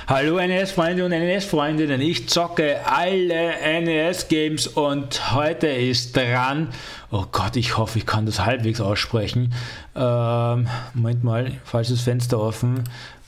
Hallo NES-Freunde und NES-Freundinnen, ich zocke alle NES-Games und heute ist dran, oh Gott, ich hoffe, ich kann das halbwegs aussprechen, Moment mal, falsches Fenster offen,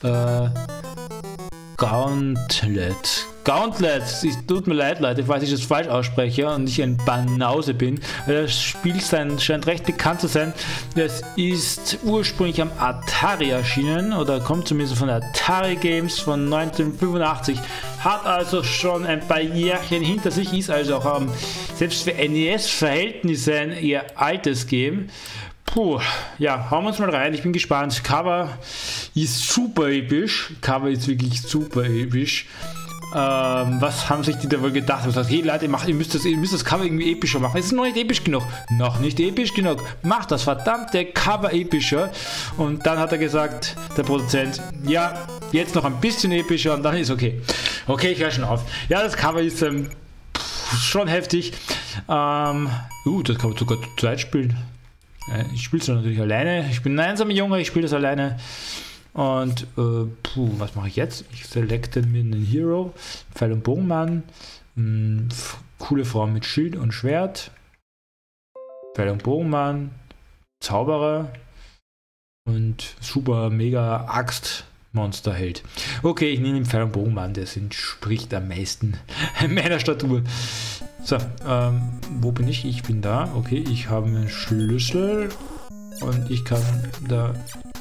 Gauntlet, es tut mir leid Leute, falls ich das falsch ausspreche und ich ein Banause bin. Das Spiel scheint recht bekannt zu sein. Es ist ursprünglich am Atari erschienen oder kommt zumindest von Atari Games von 1985. Hat also schon ein paar Jährchen hinter sich, ist also auch selbst für NES-Verhältnisse ein eher altes Game. Puh, ja, hauen wir uns mal rein, ich bin gespannt. Cover ist super episch. Cover ist wirklich super episch. Was haben sich die da wohl gedacht? Ich gesagt, hey Leute, ihr müsst das Cover irgendwie epischer machen. Es ist noch nicht episch genug. Noch nicht episch genug. Macht das verdammte Cover epischer. Und dann hat er gesagt, der Produzent, ja, jetzt noch ein bisschen epischer und dann ist okay. Okay, ich höre schon auf. Ja, das Cover ist schon heftig. Das kann man sogar zu zweit spielen. Ich spiele es natürlich alleine. Ich bin ein einsamer Junge, ich spiele das alleine. Und was mache ich jetzt? Ich selecte mir einen Hero, Pfeil- und Bogenmann, coole Frau mit Schild und Schwert, Pfeil- und Bogenmann, Zauberer und super mega Axt-Monsterheld. Okay, ich nehme den Pfeil- und Bogenmann, der entspricht am meisten meiner Statur. So, wo bin ich? Ich bin da. Okay, ich habe einen Schlüssel und ich kann da...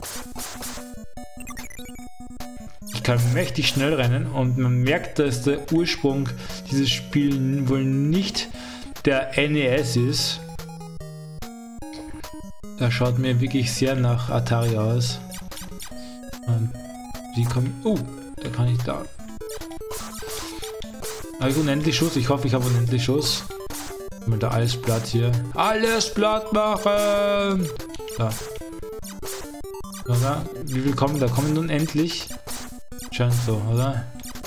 Ich kann mächtig schnell rennen und man merkt, dass der Ursprung dieses Spiels wohl nicht der NES ist. Das schaut mir wirklich sehr nach Atari aus. Und die kommen... da kann ich da... Habe ich unendlich Schuss? Ich hoffe, ich habe unendlich Schuss. Mal da alles platt hier. Alles platt machen! Da. Oder? Wie viel kommen da? Kommen unendlich? Scheint so, oder?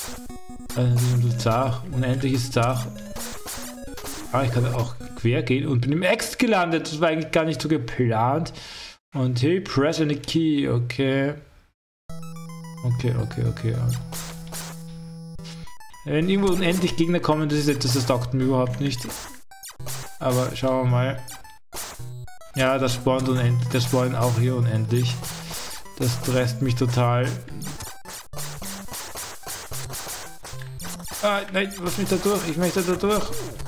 Unendlich ist Zach. Ich kann auch quer gehen und bin im Ex gelandet. Das war eigentlich gar nicht so geplant. Und hey, press any key. Okay. Okay. Wenn irgendwo unendlich Gegner kommen, das taugt mir überhaupt nicht. Aber schauen wir mal. Ja, das spawnt unendlich. Das spawnt auch hier unendlich. Das stresst mich total. Nein, lass mich da durch. Ich möchte da durch.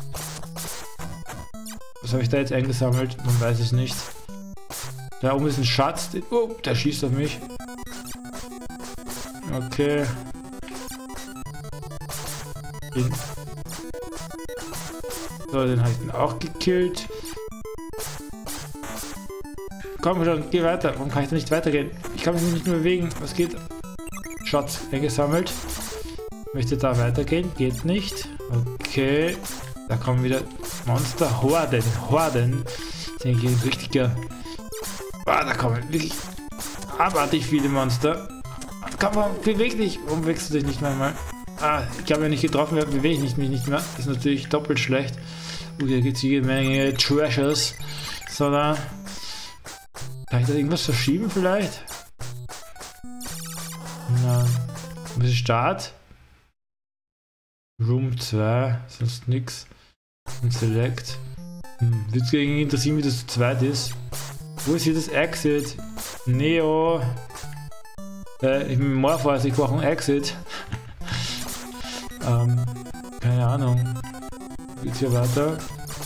Was habe ich da jetzt eingesammelt? Man weiß es nicht. Da oben ist ein Schatz. Oh, der schießt auf mich. Okay. So, den habe ich auch gekillt. Komm schon, geh weiter. Warum kann ich da nicht weitergehen? Ich kann mich nicht mehr bewegen. Was geht? Schatz eingesammelt. Möchte da weitergehen? Geht nicht. Okay. Da kommen wieder Monster. Horden. Das ist eigentlich ein richtiger... da kommen wirklich abartig viele Monster. Komm, beweg dich. Warum bewegst du dich nicht mehr einmal? Ich habe ja nicht getroffen, bewege ich mich nicht mehr. Das ist natürlich doppelt schlecht. Hier gibt es jede Menge Treasures. So, da. Kann ich da irgendwas verschieben vielleicht? Na. Was ist Start? Room 2, sonst nix. Und Select. Würde es interessieren, wie das zu zweit ist. Wo ist hier das Exit? Neo. Ich bin Morpheus, ich brauche ein Exit. Keine Ahnung. Geht's hier weiter?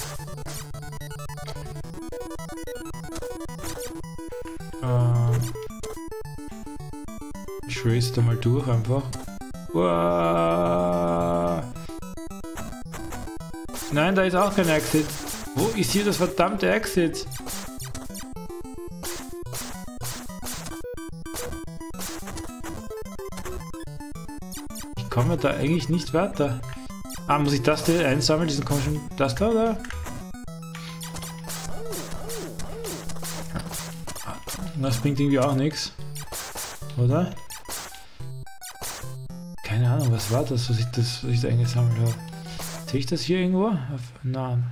Ich race da mal durch einfach. Uah. Nein, da ist auch kein Exit. Wo ist hier das verdammte Exit? Ich komme da eigentlich nicht weiter. Muss ich das da einsammeln? Diesen komischen... Das da, oder? Das bringt irgendwie auch nichts. Oder? Keine Ahnung, was war das, was ich da eingesammelt habe? Sehe ich das hier irgendwo? Nein.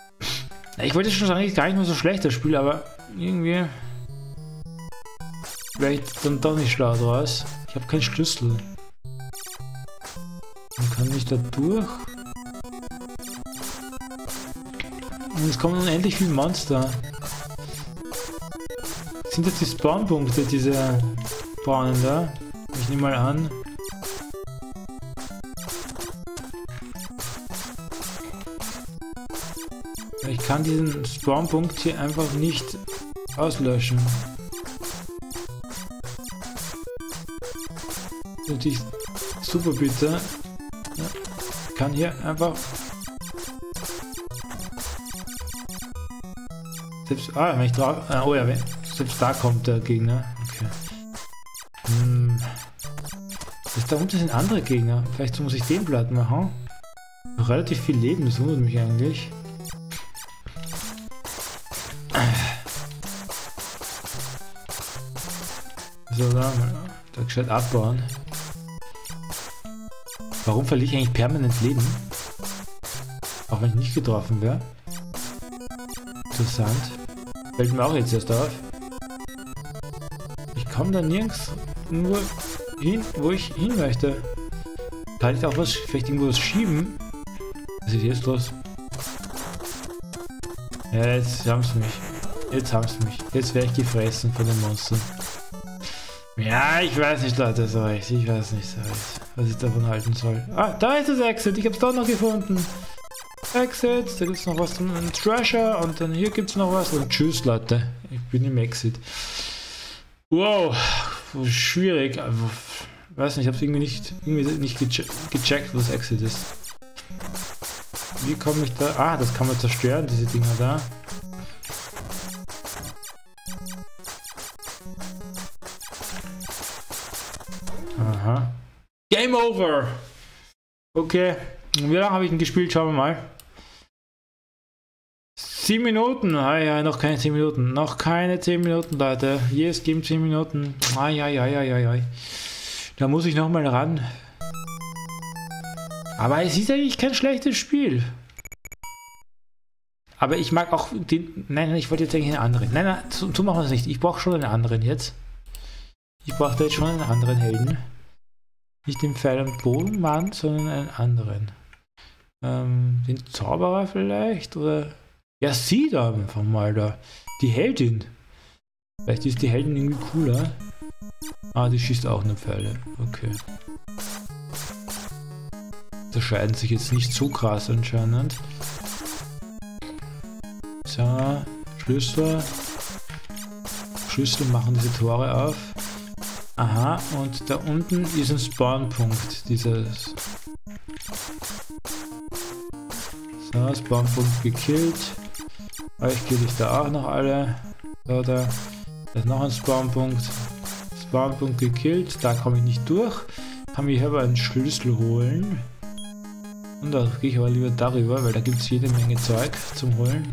Ich wollte schon sagen, ist gar nicht mehr so schlecht, das Spiel, aber irgendwie... vielleicht dann doch nicht schlau draus. Ich habe keinen Schlüssel. Man kann nicht da durch. Und es kommen unendlich viele Monster. Sind das die Spawnpunkte, diese braunen da? Ich nehme mal an. Ich kann diesen Spawnpunkt hier einfach nicht auslöschen. Natürlich super bitte. Ja, kann hier einfach. Selbst, wenn ich drauf. Oh ja, selbst da kommt der Gegner. Okay. Da unten sind andere Gegner. Vielleicht muss ich den platt machen. Relativ viel Leben, das wundert mich eigentlich. So, da gescheit abbauen. Warum verliere ich eigentlich permanent Leben? Auch wenn ich nicht getroffen wäre. Interessant. Fällt mir auch jetzt erst auf. Ich komme da nirgends nur hin, wo ich hin möchte. Kann ich auch was, vielleicht irgendwo was schieben? Was ist jetzt los? Ja, jetzt haben sie mich. Jetzt haben sie mich. Jetzt werde ich gefressen von den Monstern. Ja, ich weiß nicht, Leute, so recht. Ich weiß nicht so recht, was ich davon halten soll. Ah, da ist das Exit. Ich habe es doch noch gefunden. Exit, da gibt es noch was, ein Treasure und dann hier gibt es noch was. Und tschüss, Leute. Ich bin im Exit. Wow, schwierig. Weiß nicht, ich habe es irgendwie nicht gecheckt, wo das Exit ist. Wie komme ich da? Ah, das kann man zerstören, diese Dinger da. Aha. Game over! Okay. Wie lange habe ich denn gespielt? Schauen wir mal. 7 Minuten. Ah ja, noch keine 10 Minuten. Noch keine 10 Minuten, Leute. Yes, geben 10 Minuten. Ai. Da muss ich nochmal ran. Aber es ist eigentlich kein schlechtes Spiel. Aber ich mag auch den... Nein, ich wollte jetzt eigentlich einen anderen. Nein, so machen wir es nicht. Ich brauche schon einen anderen jetzt. Ich brauche jetzt schon einen anderen Helden. Nicht den Pfeil- und Bogenmann, sondern einen anderen. Den Zauberer vielleicht? Oder... Ja, sie da einfach mal da. Die Heldin. Vielleicht ist die Heldin irgendwie cooler. Ah, die schießt auch nur Pfeile. Okay. Unterscheiden sich jetzt nicht so krass anscheinend. So, Schlüssel. Schlüssel machen diese Tore auf. Aha, und da unten ist ein Spawnpunkt. Dieses. So, Spawnpunkt gekillt. Euch kill ich da auch noch alle. So, da ist noch ein Spawnpunkt. Spawnpunkt gekillt. Da komme ich nicht durch. Kann mich aber einen Schlüssel holen. Und da gehe ich aber lieber darüber, weil da gibt es jede Menge Zeug zum Holen.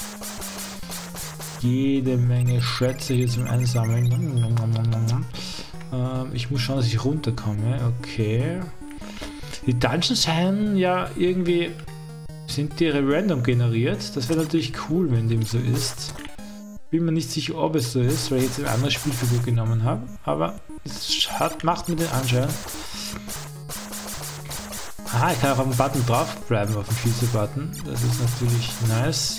Jede Menge Schätze hier zum Einsammeln. Ich muss schauen, dass ich runterkomme. Okay. Die Dungeons sind ja irgendwie... Sind die random generiert? Das wäre natürlich cool, wenn dem so ist. Bin mir nicht sicher, ob es so ist, weil ich jetzt eine andere Spielfigur genommen habe. Aber es macht mir den Anschein. Aha, ich kann auch auf den Button drauf bleiben, auf den Schieße-Button. Das ist natürlich nice.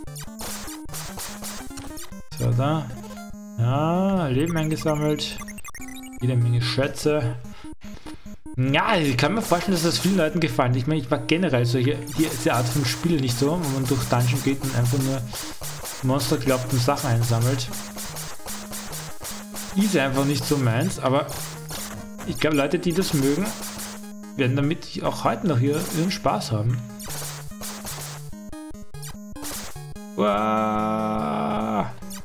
So, da. Ja, Leben eingesammelt. Jede Menge Schätze. Ja, ich kann mir vorstellen, dass das vielen Leuten gefallen. Ich meine, ich mag generell diese Art von Spiele nicht so, wo man durch Dungeon geht und einfach nur Monster glaubt und Sachen einsammelt. Ist einfach nicht so meins, aber ich glaube, Leute, die das mögen, werden damit auch heute noch hier ihren Spaß haben. Wow.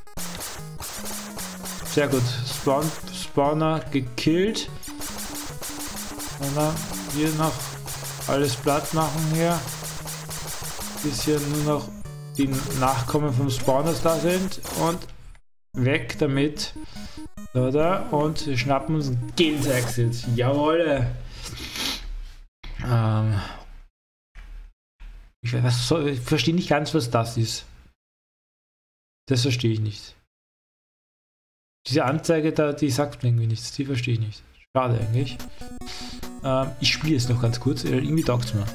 Sehr gut. Spawner gekillt. Und dann hier noch alles platt machen hier. Bis hier nur noch die Nachkommen vom Spawners da sind. Und weg damit. Oder? Und wir schnappen uns ein Guild Exit. Jawohl. Ich verstehe nicht ganz, was das ist. Das verstehe ich nicht. Diese Anzeige da, die sagt mir irgendwie nichts, die verstehe ich nicht. Schade eigentlich. Ich spiele es noch ganz kurz, irgendwie taugt es mir.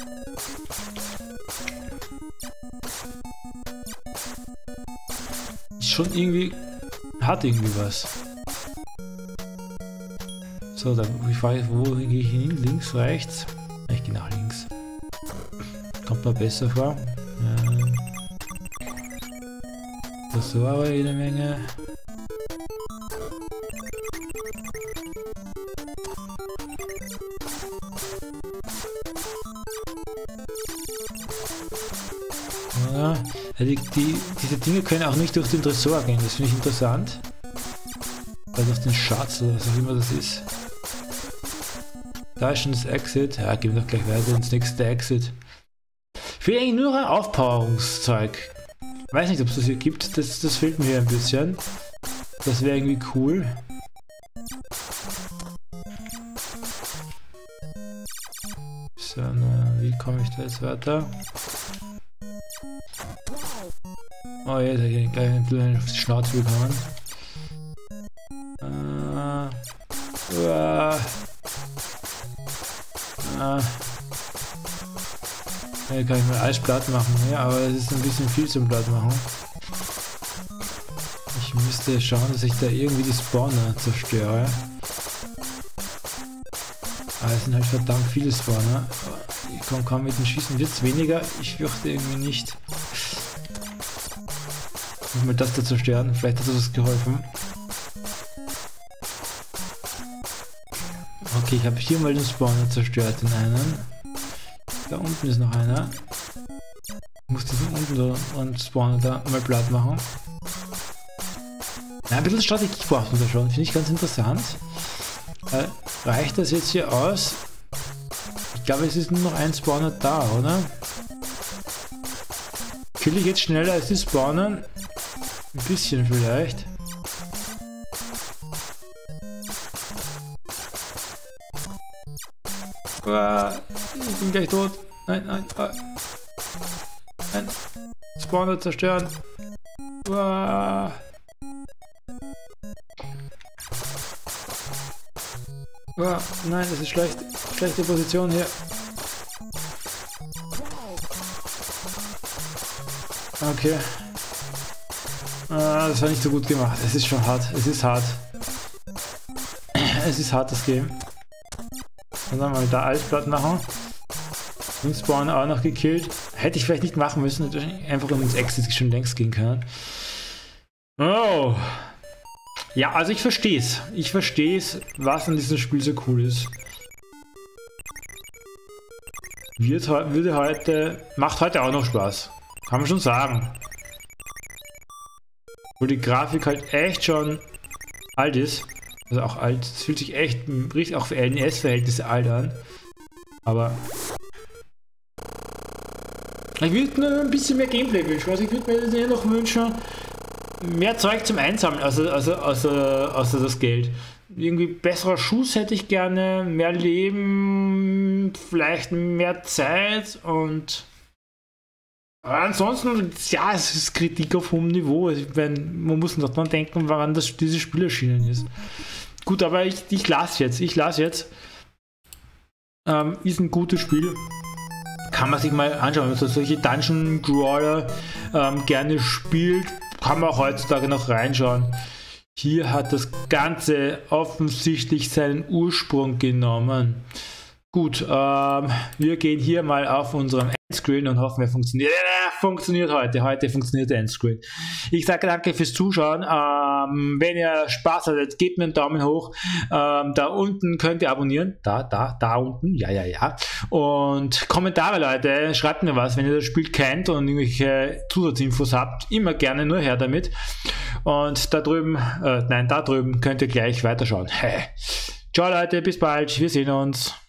Ist schon irgendwie, hat irgendwie was. So, dann die Frage, wo gehe ich hin? Links, rechts? Ich gehe nach links. Kommt mir besser vor. Tresore jede Menge. Ja, diese Dinge können auch nicht durch den Tresor gehen, das finde ich interessant. Oder durch den Schatz oder was auch immer das ist. Da ist schon das Exit. Ja, gehen wir doch gleich weiter ins nächste Exit. Ich will eigentlich nur noch ein Aufpowerungszeug. Weiß nicht, ob es das hier gibt. Das fehlt mir ein bisschen. Das wäre irgendwie cool. So, na, wie komme ich da jetzt weiter? Oh, jetzt habe ich gleich ein bisschen auf die Schnauze bekommen. Hier kann ich mal alles platt machen, ja, aber es ist ein bisschen viel zum platt machen. Ich müsste schauen, dass ich da irgendwie die Spawner zerstöre. Aber es sind halt verdammt viele Spawner. Ich komme kaum mit dem Schießen. Wird es weniger? Ich fürchte irgendwie nicht. Ich muss mal das da zerstören. Vielleicht hat das geholfen. Okay, ich habe hier mal den Spawner zerstört, den einen. Da unten ist noch einer. Ich muss diesen unten und Spawner da mal platt machen. Ja, ein bisschen Strategie braucht man da schon, finde ich ganz interessant. Reicht das jetzt hier aus? Ich glaube, es ist nur noch ein Spawner da, oder? Kill ich jetzt schneller als die Spawner? Ein bisschen vielleicht. Ich bin gleich tot. Nein, nein. Nein. Spawner zerstören. Nein, das ist schlecht. Schlechte Position hier. Okay. Das war nicht so gut gemacht. Es ist schon hart. Es ist hart. Es ist hart, das Game. Und dann mal da alles platt machen. Den Spawner auch noch gekillt. Hätte ich vielleicht nicht machen müssen. Einfach um ins Exit schon längst gehen können. Oh. Ja, also ich verstehe es. Ich verstehe es, was an diesem Spiel so cool ist. Macht heute auch noch Spaß. Kann man schon sagen. Wo die Grafik halt echt schon alt ist. Also auch alt. Es fühlt sich echt, richtig auch für LNES-Verhältnisse alt an. Aber ich würde mir ein bisschen mehr Gameplay wünschen. Also ich würde mir noch wünschen, mehr Zeug zum Einsammeln, außer das Geld. Irgendwie besserer Schuss hätte ich gerne, mehr Leben, vielleicht mehr Zeit und ansonsten, ja, es ist Kritik auf hohem Niveau. Man muss noch dran denken, woran dieses Spiel erschienen ist. Gut, aber ich lasse jetzt. Ist ein gutes Spiel. Kann man sich mal anschauen, wenn man solche Dungeon Crawler gerne spielt, kann man auch heutzutage noch reinschauen. Hier hat das Ganze offensichtlich seinen Ursprung genommen. Gut, wir gehen hier mal auf unserem Endscreen und hoffen, er funktioniert. Funktioniert heute. Heute funktioniert der Endscreen. Ich sage danke fürs Zuschauen. Wenn ihr Spaß hattet, gebt mir einen Daumen hoch. Da unten könnt ihr abonnieren. Da unten. Ja. Und Kommentare, Leute. Schreibt mir was, wenn ihr das Spiel kennt und irgendwelche Zusatzinfos habt. Immer gerne, nur her damit. Und da drüben könnt ihr gleich weiterschauen. Ciao, Leute. Bis bald. Wir sehen uns.